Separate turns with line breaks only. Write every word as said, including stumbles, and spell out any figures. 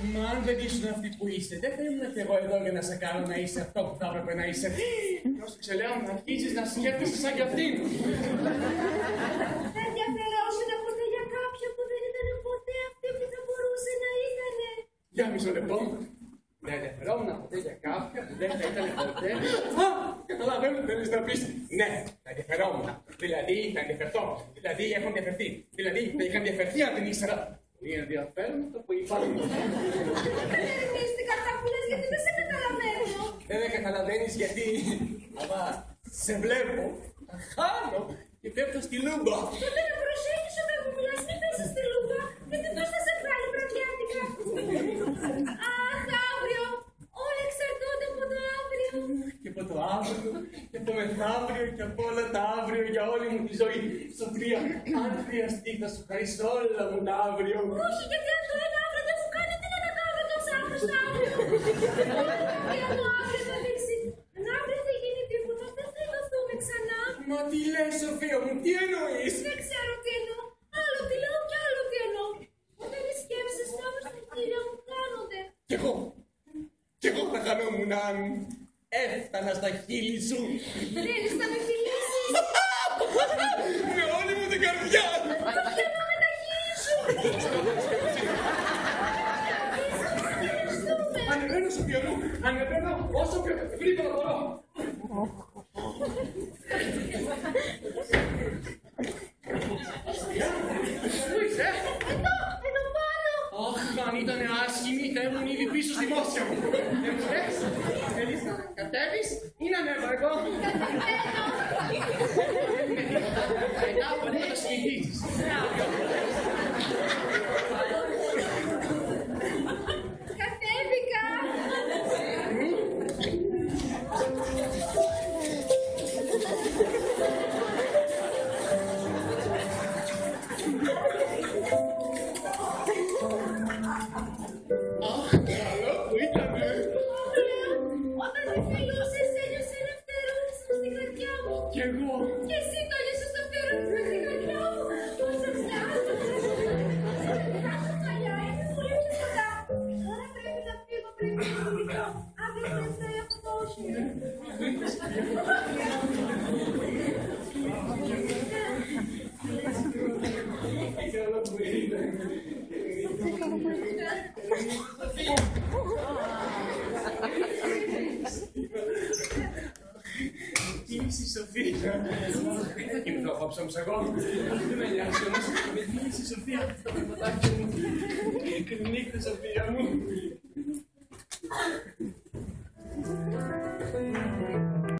Μα αν δεν ήσουν αυτή που είσαι, δεν θα ήμουν και εγώ εδώ για να σε κάνω να είσαι αυτό που θα έπρεπε να είσαι. Πρόσεξε, λέω, να αρχίσεις να σκέφτεσαι σαν κι αυτήν.
Θα ενδιαφερόσουν ποτέ για κάποια που δεν ήταν ποτέ αυτή που θα μπορούσε να ήταν.
Για μισό λεπτό. Να ενδιαφερόμουν ποτέ για κάποια που δεν θα ήταν ποτέ. Α, καταλαβαίνω τι θέλεις να πεις. Ναι, θα ενδιαφερόμουν. Δηλαδή, θα ενδιαφερθώ. Δηλαδή, έχω ενδιαφερθεί. Δηλαδή, θα είχα ενδιαφερθεί αν την ήξερα. Είναι ενδιαφέρον αυτό που είπα.
Δεν ερμήστηκα αυτά που λες γιατί δεν σε καταλαβαίνω.
Δεν με καταλαβαίνεις γιατί, αλλά σε βλέπω, τα χάνω και πέφτω στη λούμπα.
Τότε να προσέχεις όταν μου μιλάς, μην πέσεις στη λούμπα, γιατί πώς θα σε βγάλει βραδιάτικα. Αχ, αύριο, όλα εξαρτώνται από το αύριο.
Και από το αύριο, και από το μεθαύριο, και από όλα τα αύριο για όλη μου τη ζωή. Σοφία, αν χρειαστεί θα σου χαρίσω όλα μου τα αύριο.
Όχι, γιατί αν το ένα αύριο δεν μου κάνει, τι να τα κάνω τόσα αύριο στα αύριο. Και αν το αύριο θα δείξει, αν αύριο δεν γίνει τίποτα, δεν θα ειδωθούμε ξανά.
Μα τι λες, Σοφία μου, τι εννοείς?
Δεν ξέρω τι εννοώ. Άλλο τι λέω και άλλο τι εννοώ. Όταν οι σκέψεις κάπως στην κυρία μου κάνονται.
Κι εγώ, κι εγώ θα χανόμουν αν έφτανα στα χείλη σου.
Θέλεις να με φιλήσεις.
Με όλη μου την καρδιά.
Όχι, ενώ με τα χείλη σου.
Ανεβαίνω, Σοφία μου, ανεβαίνω όσο πιο γρήγορα μπορώ. Πού είσαι?
Εδώ, εδώ πάνω.
Αχ, αν ήταν άσχημη, θα ήμουν ήδη πίσω στη μόσια μου. Δεν μου λες, θέλεις να κατέβεις ή να ανέβω εγώ? Μετά από λίγο θα συνηθίσεις.
Κατέβηκα.
Αχ, καλό που ήτανε.
Όταν με φιλούσες ένιωσα ελευθερώνεσαι στην καρδιά μου.
Κι εγώ.
Και εσύ το ένιωσες ελευθερώνεσαι στην καρδιά μου. Πόσα ψάχνω. Κάτω παλιά, είναι πολύ ψηλά. Τώρα πρέπει να φύγω, πρέπει να φύγω. Αύριο πρέπει να αυτός.
Καλό που ήτανε. Τι είσαι, Σοφία? Δεν θα κοιμηθώ απόψε όμως εγώ. Δεν με νοιάζει όμως. Με τι είσαι, Σοφία? Το πραγματάκι μου. Καληνύχτα, Σοφία μου.